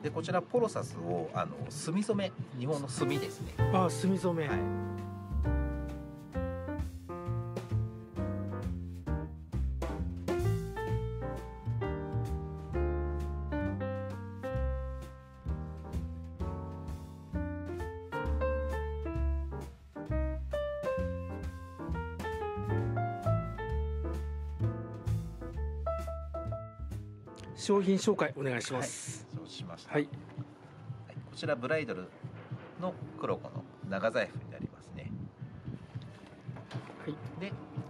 でこちらポロサスを墨染め、日本の墨ですね。 あ、墨染め。 はい。 商品紹介お願いします。 そうしました。 はい。 こちらブライドルの黒子の長財布になりますね。 はい。 で、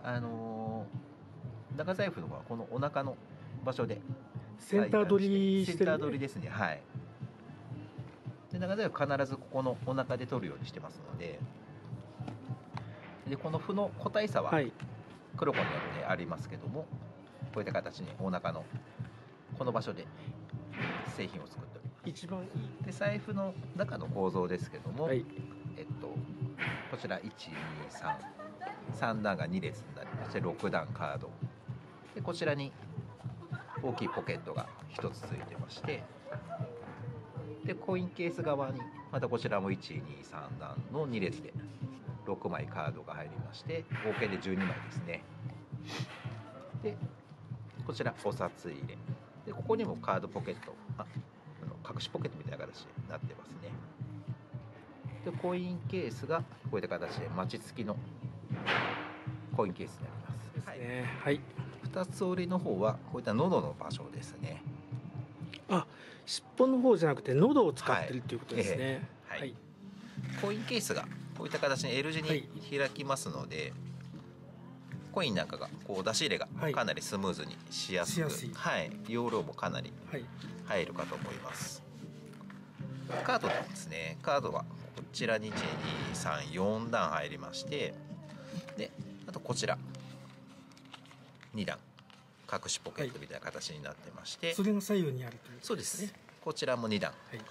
長財布の方はこのお腹の場所でセンター取りしてる、 センター取りですね。はい。で長財布必ずここのお腹で取るようにしてますので、でこの符の個体差は黒子によってありますけども、こういった形にお腹のこの場所で製品を作っております。 一番いいで財布の中の構造ですけども、 はい、 こちら123段が2列になりまして、6段カードで、こちらに大きいポケットが1つついてまして、でコインケース側にまたこちらも123段の2列で6枚カードが入りまして、合計で12枚ですね。でこちらお札入れで、ここにもカードポケット、隠しポケットみたいな形になってますね。でコインケースがこういった形でマチ付きのコインケースになりますですね。はい。 2つ折りの方はこういった喉の場所ですね。 あ、尻尾の方じゃなくて喉を使ってるっていうことですね。 はい、 はい。 コインケースがこういった形に L 字に開きますので、コインなんかがこう出し入れがかなりスムーズにしやすく、はい、容量もかなり入るかと思います。カードですね。カードはこちらに123段入りまして、であとこちら2段隠しポケットみたいな形になってまして、 それが左右にあるということですね。 そうです。こちらも2段、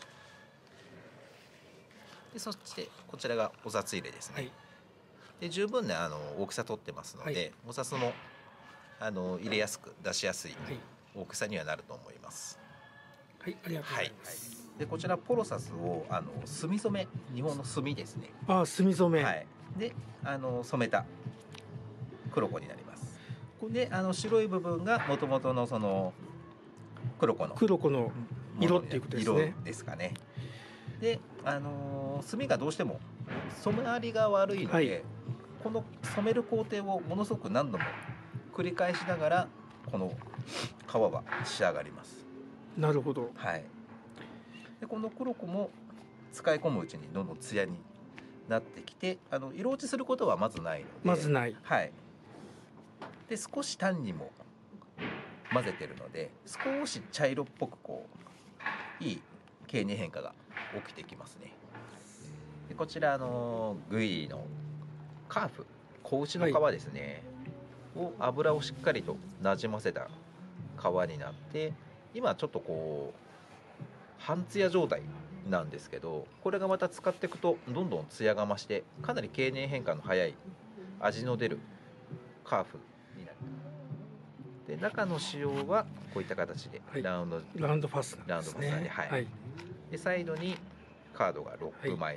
でそしてこちらがお札入れですね。で十分ね大きさ取ってますので、お札も入れやすく出しやすい大きさにはなると思います。 はい、ありがとうございます。 でこちらポロサスを墨染め、日本の墨ですね。 あ、墨染め。 はい。で染めた黒子になります。で白い部分がもともとのその黒子の色っていうことですね。 色ですかね。で墨がどうしても染まりが悪いので、この染める工程をものすごく何度も繰り返しながらこの皮は仕上がります。 なるほど。 はい。でこの黒子も使い込むうちにどんどんツヤになってきて、色落ちすることはまずないので、 まずない。 はい。で少し単にも混ぜてるので、少し茶色っぽくこういい経年変化が起きてきますね。でこちらグイのカーフ、子牛の皮ですね、を油をしっかりとなじませた皮になって、今ちょっとこう半ツヤ状態なんですけど、これがまた使っていくとどんどんツヤが増して、かなり経年変化の早い味の出るカーフになる。で中の仕様はこういった形でラウンドファスナーですね。 で、はい。でサイドにカードが6枚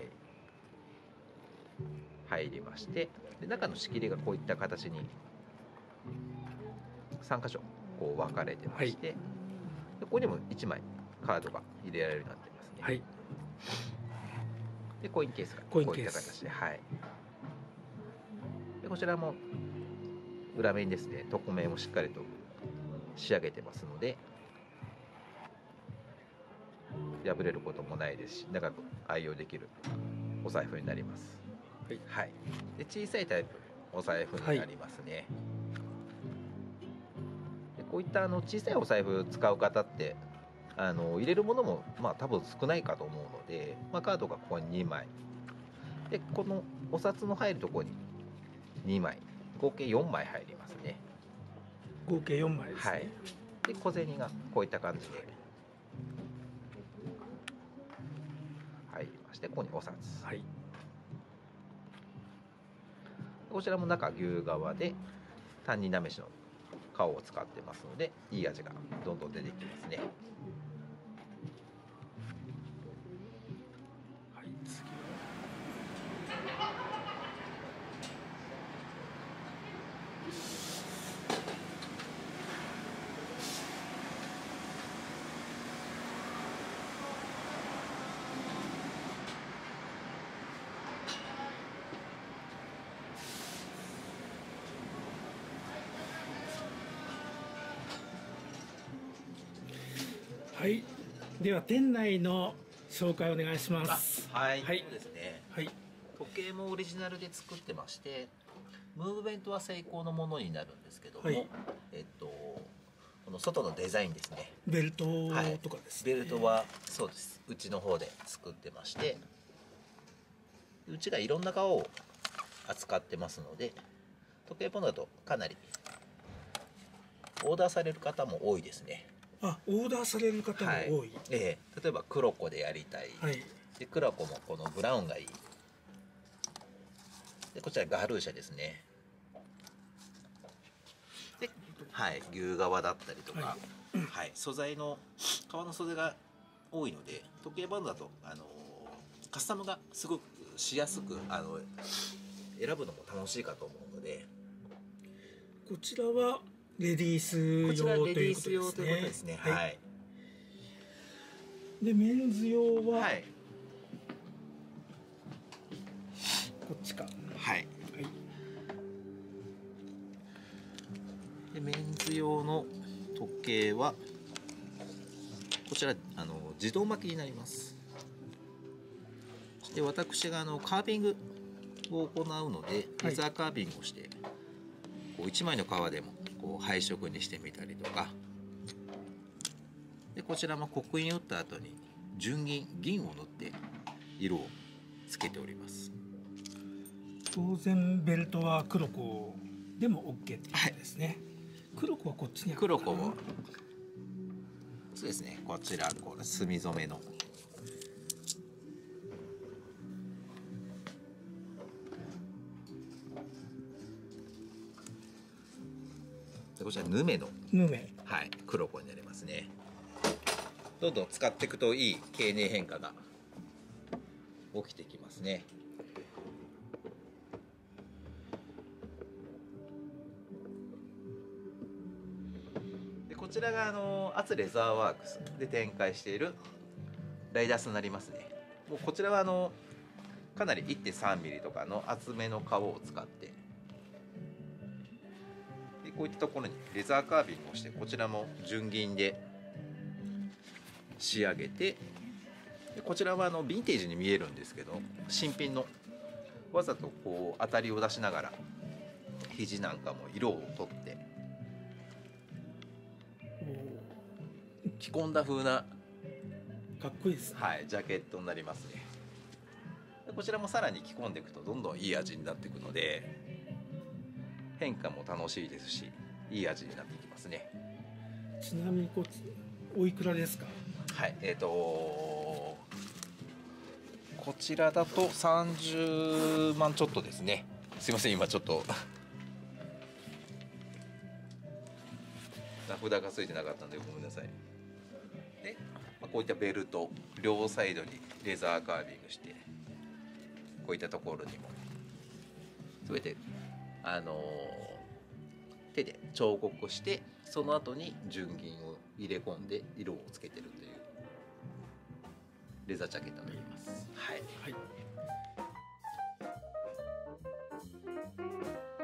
入りまして、で中の仕切りがこういった形に3箇所こう分かれてまして、でここにも1枚カードが入れられるようになってますね。はい。でコインケースがこういった形で、はい。でこちらも裏面ですね、床面をしっかりと仕上げてますので、破れることもないですし、長く愛用できるお財布になります。はい。で小さいタイプお財布になりますね。でこういった小さいお財布使う方って入れるものも多分少ないかと思うので、カードがここに2枚で、このお札の入るところに2枚、合計4枚入りますね。 合計4枚ですね。はい。 で小銭がこういった感じで入りまして、ここにお札。はい。こちらも中牛革で担任なめしの皮を使ってますので、いい味がどんどん出てきますね。 では店内の紹介お願いします。 はい、 はいそうですね。 はい。 時計もオリジナルで作ってまして、ムーブメントはセイコーのものになるんですけども、 はいこの外のデザインですね。 ベルトとかですね。 ベルトはそうです。うちの方で作ってまして、うちがいろんな革を扱ってますので、時計ポンドだとかなりオーダーされる方も多いですね。 あ、オーダーされる方も多い。 例えばクロコでやりたい。 はい。 でクロコもこのブラウンがいい。でこちらガルーシャですね。で、牛革だったりとか、素材の革の袖が多いので、時計バンドだとカスタムがすごくしやすく選ぶのも楽しいかと思うので、 こちらはレディース用ということですね。 はい。 でメンズ用は、こっちか。 はい。でメンズ用の時計はこちら自動巻きになります。で私がカービングを行うので、レザーカービングをしてこう1枚の革でもこう配色にしてみたりとか、でこちらも刻印打った後に純銀を塗って色をつけております。 当然ベルトはクロコでも OK っていうことですね。クロコはこっちにあるかな。 クロコもそうですね。こちらこれ墨染めのでこちらヌメのクロコになりますね。どんどん使っていくといい経年変化が起きてきますね。でこちらがアツレザーワークスで展開しているライダースになりますね。もうこちらはかなり 1.3 ミリとかの厚めの革を使ってでこういったところにレザーカービングをして、こちらも純銀で仕上げて、でこちらはヴィンテージに見えるんですけど、新品のわざとこう当たりを出しながら肘なんかも色を取って着込んだ風なかっこいいですね。 ジャケットになりますね。でこちらもさらに着込んでいくとどんどんいい味になっていくので、変化も楽しいですし、いい味になっていきますね。 ちなみにおいくらですか？ こちらだと30万ちょっとですね。すいません、今ちょっと名札がついてなかったんでごめんなさい。で、こういったベルト両サイドにレザーカービングして、こういったところにも全て手で彫刻して、その後に純銀を入れ込んで色をつけてるというレザージャケットになります。はい。